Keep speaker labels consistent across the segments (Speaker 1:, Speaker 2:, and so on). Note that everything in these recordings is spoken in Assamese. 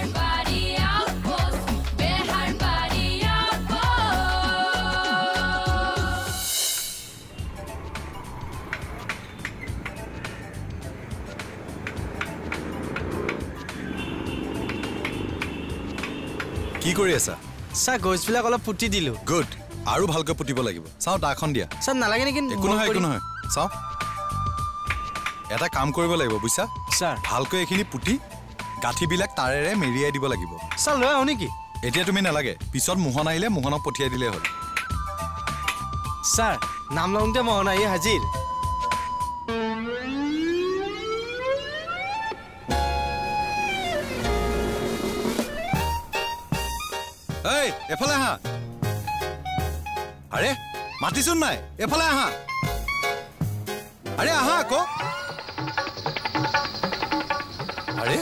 Speaker 1: কি কৰি আছা?
Speaker 2: স্যার গছবিলাক অলপ পুটি দিলো।
Speaker 1: গুড। আৰু ভালকৈ পুটিব লাগিব। চাও দাখন দিয়া।
Speaker 2: স্যার নালাগে নেকি?
Speaker 1: একো নহয়। চাও। এটা কাম কৰিব লাগিব বুইছা?
Speaker 2: স্যার
Speaker 1: ভালকৈ এখিনি পুটি গাঠিবিলাক তাৰেৰে মেৰিয়াই দিব লাগিব।
Speaker 2: স্যার লৈ আহো নেকি?
Speaker 1: এতিয়া তুমি নালাগে। পিছত মোহন আহিলে মোহনক পঠিয়াই দিলে হ'ল।
Speaker 2: স্যার নাম লওঁতে মোহন আহি হাজিৰ।
Speaker 1: এই এফালে আহা। আৰে মাতিছোন নাই, এফালে আহা। আৰে আহা আকৌ। আৰে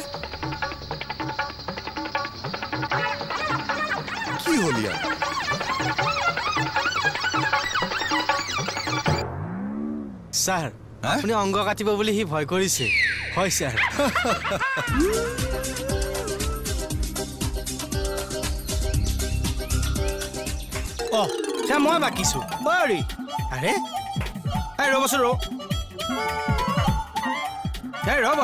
Speaker 1: কি হ'ল ইয়াৰ?
Speaker 2: স্যার আপুনি অংগ কাটিব বুলি হি ভয় কৰিছে। হয় স্যার। অ স্যার মই বাকিছো বৰি। আৰে এই ৰবছো ৰ। এই ৰব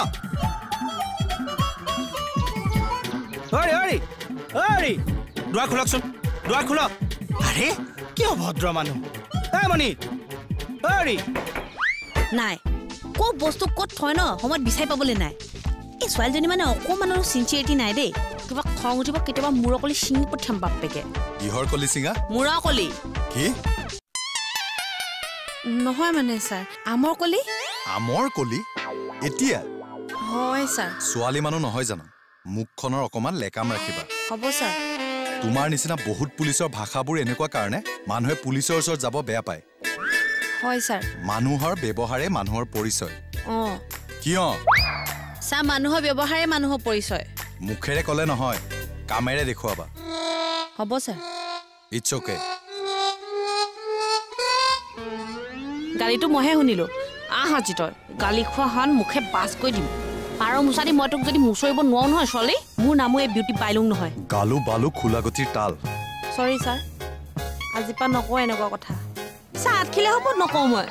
Speaker 2: অৰি দুৱাৰ খোলকচোন, দুৱাৰ খোলক। আৰে কি অভদ্ৰ মানুহ। এই মণি অৰি
Speaker 3: নাই ক'ত বস্তু ক'ত থয় ন সময়ত বিচাৰি পাবলৈ নাই। এই ছোৱালীজনী মানে অকণমানৰো চিনচিয়াৰিটি নাই দেই। কিবা খং উঠিব কেতিয়াবা মূৰৰ কলি ছিঙি পঠিয়াম বাপেকে।
Speaker 1: কিহৰ কলি চিঙা?
Speaker 3: মূৰৰ কলি।
Speaker 1: কি?
Speaker 3: নহয় মানে ছাৰ আমৰ কলি।
Speaker 1: আমৰ কলি? এতিয়া?
Speaker 3: হয় ছাৰ।
Speaker 1: ছোৱালী মানুহ নহয় জানো? মুখখনৰ অকমান লেকাম ৰাখিবা।
Speaker 3: হ'ব ছাৰ।
Speaker 1: তোমাৰ নিচিনা বহুত পুলিচৰ ভাষাবোৰ এনেকুৱা কাৰণে মানুহে পুলিচৰ ওচৰত যাব বেয়া পায়।
Speaker 3: হয় ছাৰ।
Speaker 1: মানুহৰ ব্যৱহাৰে মানুহৰ পৰিচয়।
Speaker 3: অঁ
Speaker 1: কিয়?
Speaker 3: ছাৰ মানুহৰ ব্যৱহাৰে মানুহৰ পৰিচয়।
Speaker 1: মুখেৰে ক'লে নহয়, কামেৰে দেখুৱাবা।
Speaker 3: হ'ব ছাৰ।
Speaker 1: It's okay.
Speaker 3: গালিটো মইহে শুনিলো। আজি তই গালি খোৱা হান মুখে বাছ কৰি দিম। পাৰ মোচা দি মই তোক যদি মুচৰিব নোৱাৰো নহয় ছোৱালী, মোৰ নামো এই বিউটি বাইলুং নহয়।
Speaker 1: গালু বালু খোলাগতিৰ তাল।
Speaker 3: চৰি ছাৰ, আজিৰ পৰা নকওঁ এনেকুৱা কথা। ছাৰ আঠখিলে হ'ব নকওঁ মই।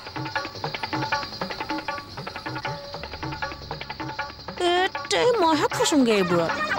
Speaker 3: মইহে ফচোংগে এইবোৰত।